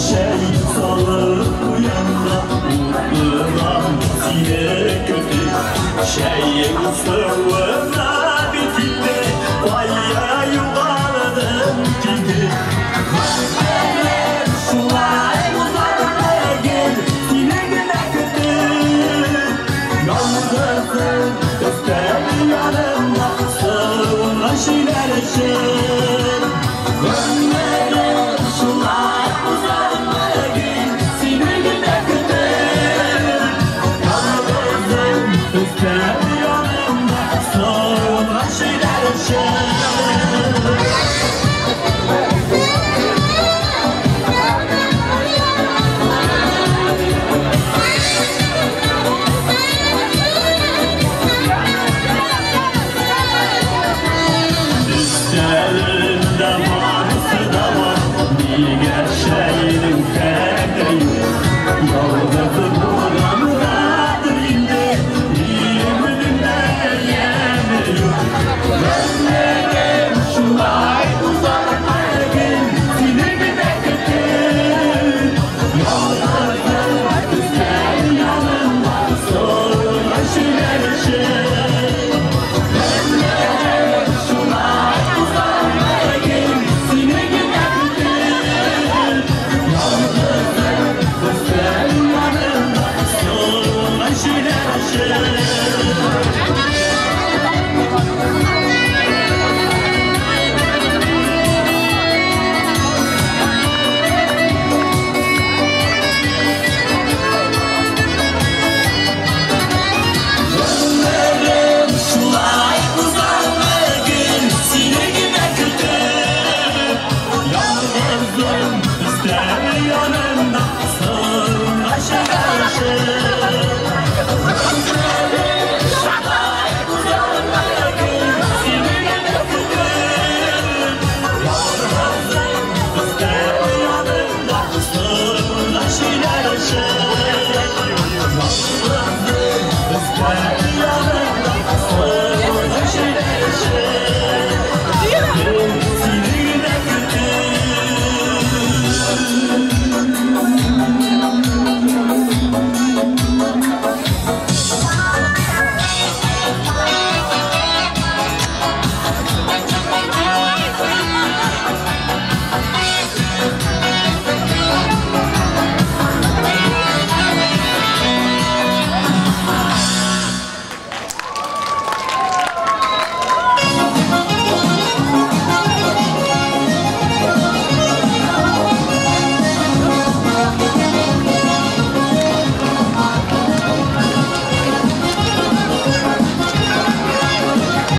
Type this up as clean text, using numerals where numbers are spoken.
şey salıp uyanma, mutluluğum yine kötü. Şeyin sırrına bitince vaya yuvarladım gitti. Şulay uzanmaya gel, yine güne kötü. Yalnızım göster yanımda, sırrına şeyler eşir. Gönlüm şulay uzanmaya gel, yine güne kötü. Yalnızım göster yanımda, sırrına şeyler eşir. Üstlerinde varsa da var, diğer şeyin kaderi yok. Yalnızım buramdadır indi, ümidimde yeri yok. Gönlüm şulay uzanmaya gel, seni güne kötü. Yalnızım güzel yanımda, sonra şeyler eşir. Yanımda sonra şeyler eşir.